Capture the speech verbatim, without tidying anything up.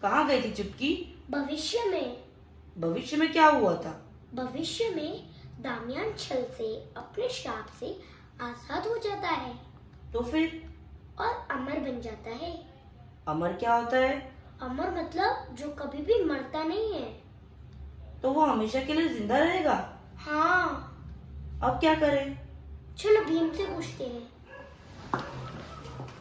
कहाँ गई थी चुपकी? भविष्य में। भविष्य में क्या हुआ था? भविष्य में दामियान छल से अपने श्राप से आजाद हो जाता है। तो फिर? और अमर बन जाता है। अमर क्या होता है? अमर मतलब जो कभी भी मरता नहीं है। तो वो हमेशा के लिए जिंदा रहेगा? हाँ। अब क्या करें? चलो भीम से पूछते हैं।